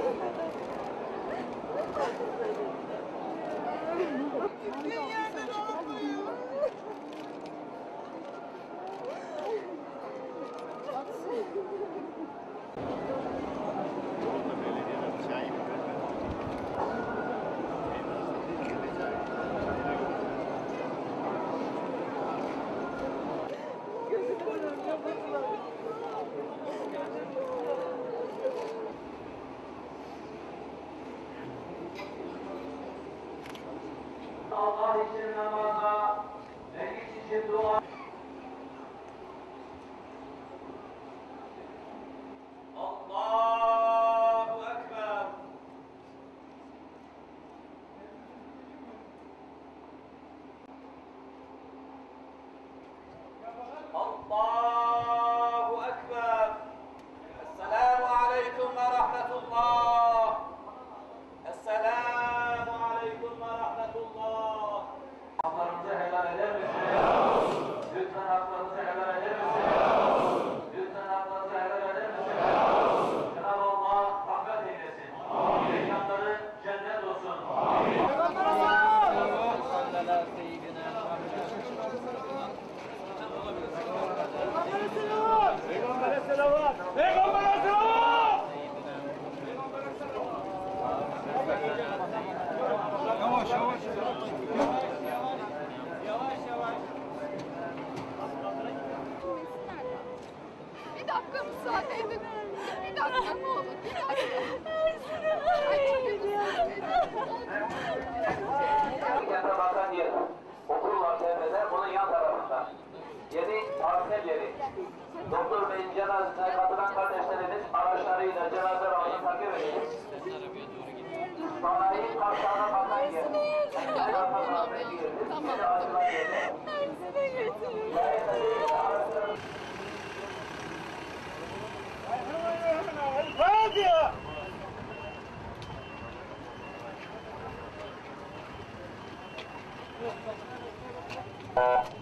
Allah için namaza, nefis için dua. Allahu Ekber. Allahu Ekber. Esselamu Aleyküm ve Rahmetullah. Esselamu Aleyküm ve Rahmetullah. Haklarınızı helal eder misiniz? Lütfen haklarınızı helal eder misiniz? Lütfen haklarınızı helal eder misiniz? Cenab-ı Allah rahmet eylesin. Mekanları cennet olsun. Peygamber'e selavat! Peygamber'e selavat! Yavaş yavaş. Yavaş yavaş. Bir dakika müsaade edin. Bir dakika ne olur. Bir dakika. Kente bakan yer. Okul var tepede, bunun yan tarafında. Yeni parsel yeri. Doktor Bey'in cenazesine katılan kardeşleriniz araçlarıyla cenaze ramazını takip edin. Sanayi karşılarına bakan yer. Tamam. Hepsini getirin. Hadi!